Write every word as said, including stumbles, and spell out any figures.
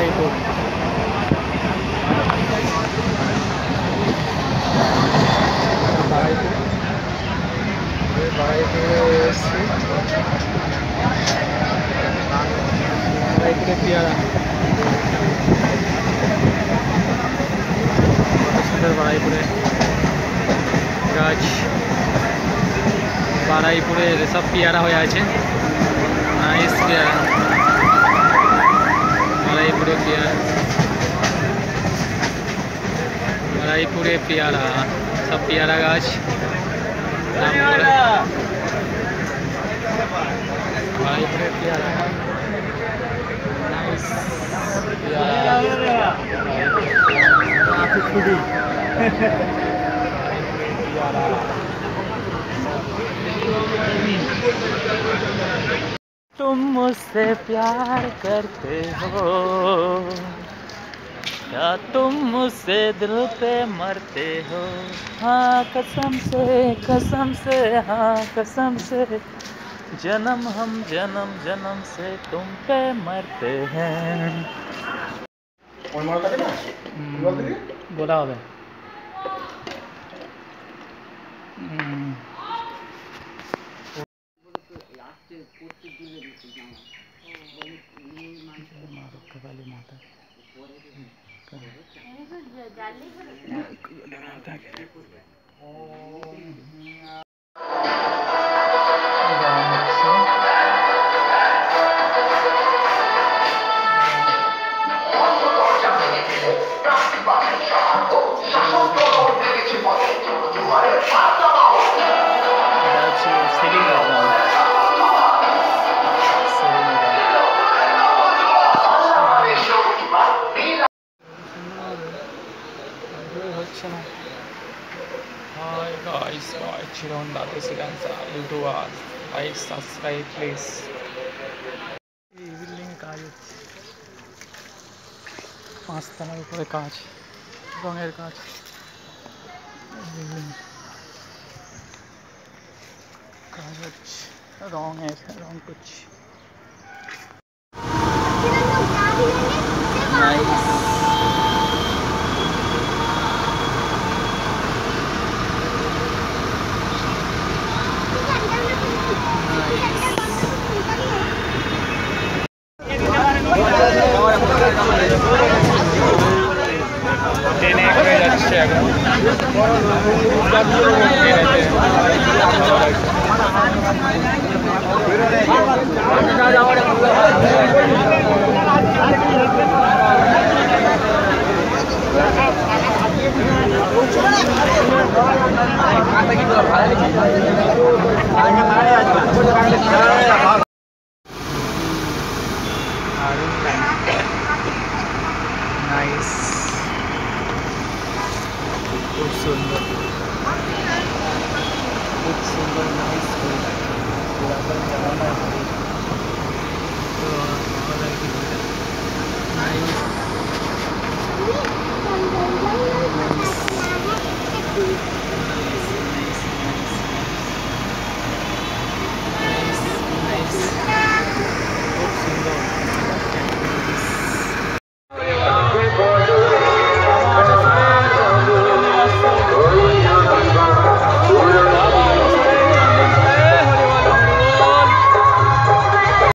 বারাইপুর। বারাইপুর বারাইপুরে এসছি। বারাইপুরে পেয়ারা কত সুন্দর। বারাইপুরে গাছ, বারাইপুরে সব পেয়ারা হয়ে আছে। নাইস পেয়ারা, বারাইপুরে পেয়ারা, বারাইপুরে পেয়ারা, সব পেয়ারা গাছ। বারাইপুরে পেয়ারা, নাইস পেয়ারা। तुम मुझसे प्यार करते हो क्या तुम मुझसे दिल पे मरते हो? हाँ कसम से, कसम से, हाँ कसम से, जन्म हम जन्म जन्म से तुम पे मरते हैं। बोला होगा वाली माता Hi guys, watch on the Siganza YouTuber. Like, subscribe please. এই বিল্ডিং এ কাজ হচ্ছে, পাঁচতলার উপরে কাজ, রঙের কাজ। কাজ হচ্ছে, রঙের রং করছে। नाइस, खूब सुंदर, खूब सुंदर, नाइस।